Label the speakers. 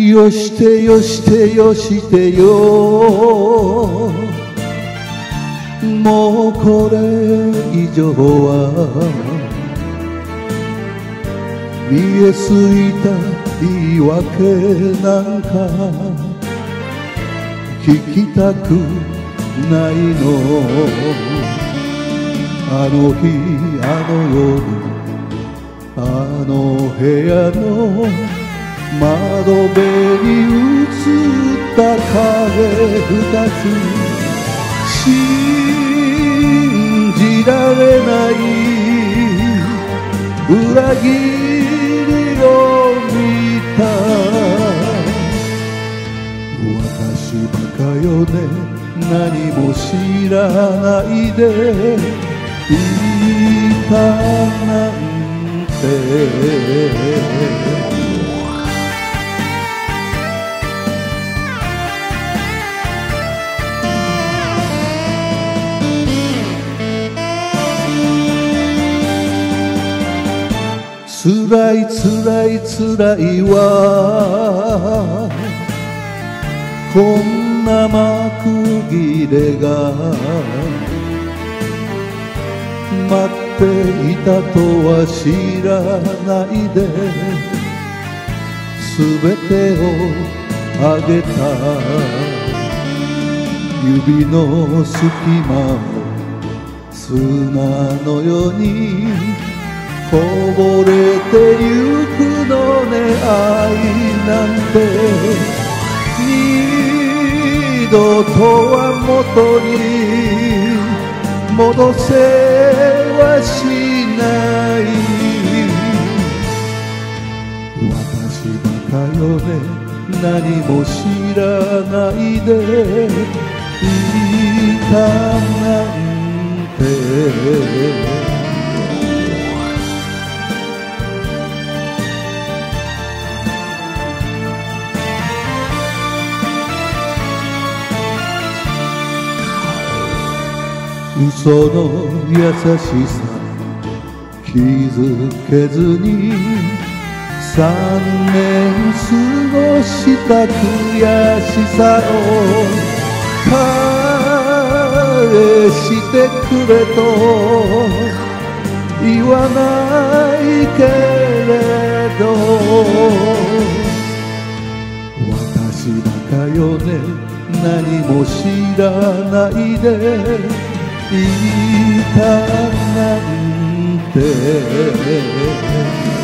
Speaker 1: よしてよしてよしてよ、もうこれ以上は見えすぎた言い訳なんか聞きたくないの。あの日あの夜あの部屋の窓辺に映った影二つ、信じられない裏切りを見た。私バカよね、何も知らないでいたなんて。つらいつらいつらいわ、こんな幕切れが待っていたとは知らないで、全てをあげた。指の隙間を砂のようにこぼれてゆくのね。愛なんて二度とは元に戻せはしない。私バカよね、何も知らないでいたなんて。嘘の優しさ気づけずに3年過ごした悔しさを返してくれと言わないけれど、私バカよね、何も知らないでいたなんて。